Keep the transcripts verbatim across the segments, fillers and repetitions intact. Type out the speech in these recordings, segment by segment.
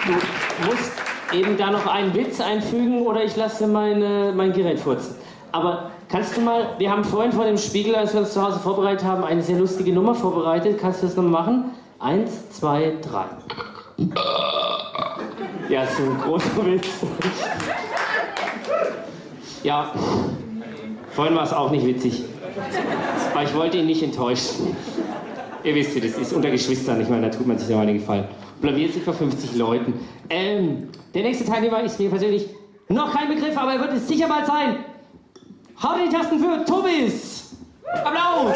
Du musst eben da noch einen Witz einfügen oder ich lasse meine, mein Gerät furzen. Aber kannst du mal, wir haben vorhin vor dem Spiegel, als wir uns zu Hause vorbereitet haben, eine sehr lustige Nummer vorbereitet. Kannst du das noch machen? Eins, zwei, drei. Ja, so ein großer Witz. Ja, vorhin war es auch nicht witzig. Aber ich wollte ihn nicht enttäuschen. Ihr wisst, wie das ist, unter Geschwistern, ich meine, da tut man sich ja mal den Gefallen. Blamiert sich vor fünfzig Leuten. Ähm, der nächste Teilnehmer ist mir persönlich noch kein Begriff, aber er wird es sicher bald sein. Haut in die Tasten für Tobis! Applaus!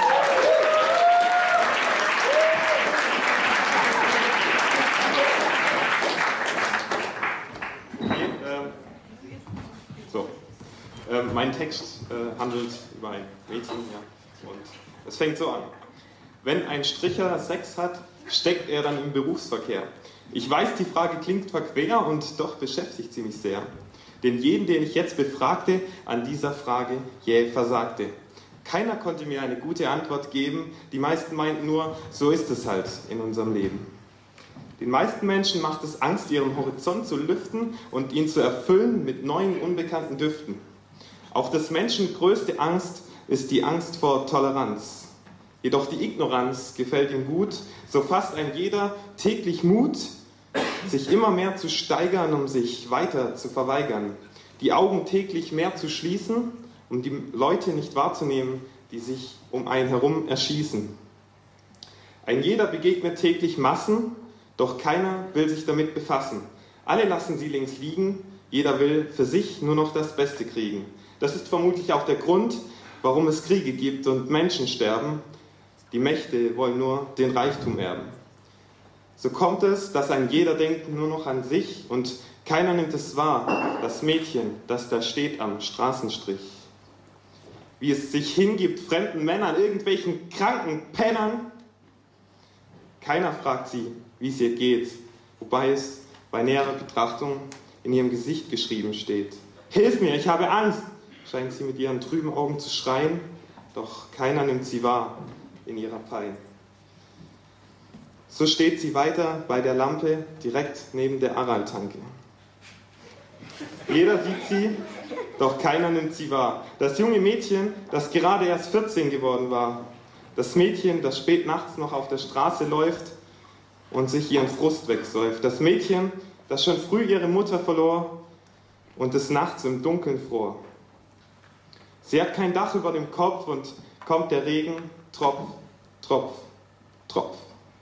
Okay, ähm, so. Ähm, mein Text äh, handelt über ein Mädchen, ja, und es fängt so an. Wenn ein Stricher Sex hat, steckt er dann im Berufsverkehr. Ich weiß, die Frage klingt verquer und doch beschäftigt sie mich sehr. Denn jeden, den ich jetzt befragte, an dieser Frage jäh versagte. Keiner konnte mir eine gute Antwort geben, die meisten meinten nur, so ist es halt in unserem Leben. Den meisten Menschen macht es Angst, ihren Horizont zu lüften und ihn zu erfüllen mit neuen, unbekannten Düften. Auch des Menschen größte Angst ist die Angst vor Toleranz. Jedoch die Ignoranz gefällt ihm gut, so fasst ein jeder täglich Mut, sich immer mehr zu steigern, um sich weiter zu verweigern. Die Augen täglich mehr zu schließen, um die Leute nicht wahrzunehmen, die sich um einen herum erschießen. Ein jeder begegnet täglich Massen, doch keiner will sich damit befassen. Alle lassen sie links liegen, jeder will für sich nur noch das Beste kriegen. Das ist vermutlich auch der Grund, warum es Kriege gibt und Menschen sterben. Die Mächte wollen nur den Reichtum erben. So kommt es, dass ein jeder denkt nur noch an sich und keiner nimmt es wahr, das Mädchen, das da steht am Straßenstrich. Wie es sich hingibt fremden Männern, irgendwelchen kranken Pennern. Keiner fragt sie, wie es ihr geht, wobei es bei näherer Betrachtung in ihrem Gesicht geschrieben steht. Hilf mir, ich habe Angst, scheint sie mit ihren trüben Augen zu schreien, doch keiner nimmt sie wahr in ihrer Pein. So steht sie weiter bei der Lampe direkt neben der Aral-Tanke. Jeder sieht sie, doch keiner nimmt sie wahr. Das junge Mädchen, das gerade erst vierzehn geworden war. Das Mädchen, das spät nachts noch auf der Straße läuft und sich ihren Frust wegsäuft. Das Mädchen, das schon früh ihre Mutter verlor und des Nachts im Dunkeln fror. Sie hat kein Dach über dem Kopf und kommt der Regen, Tropf, Tropf, Tropf.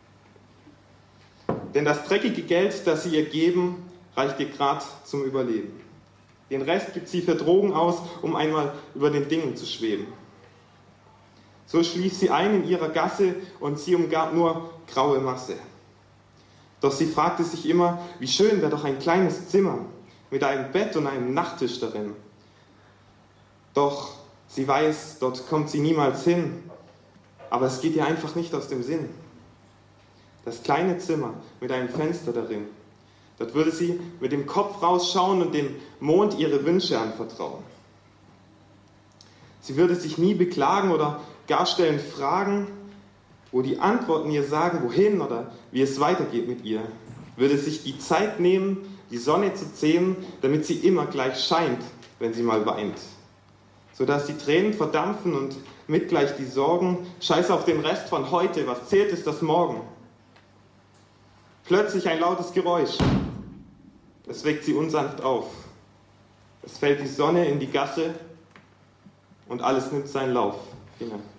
Denn das dreckige Geld, das sie ihr geben, reicht ihr grad zum Überleben. Den Rest gibt sie für Drogen aus, um einmal über den Dingen zu schweben. So schlief sie ein in ihrer Gasse und sie umgab nur graue Masse. Doch sie fragte sich immer, wie schön wäre doch ein kleines Zimmer mit einem Bett und einem Nachttisch darin. Doch sie weiß, dort kommt sie niemals hin, aber es geht ihr einfach nicht aus dem Sinn. Das kleine Zimmer mit einem Fenster darin. Dort würde sie mit dem Kopf rausschauen und dem Mond ihre Wünsche anvertrauen. Sie würde sich nie beklagen oder gar stellen Fragen, wo die Antworten ihr sagen, wohin oder wie es weitergeht mit ihr. Würde sich die Zeit nehmen, die Sonne zu zähmen, damit sie immer gleich scheint, wenn sie mal weint. Sodass die Tränen verdampfen und mitgleich die Sorgen, scheiß auf den Rest von heute, was zählt ist das Morgen. Plötzlich ein lautes Geräusch. Es weckt sie unsanft auf. Es fällt die Sonne in die Gasse und alles nimmt seinen Lauf. Vielen Dank.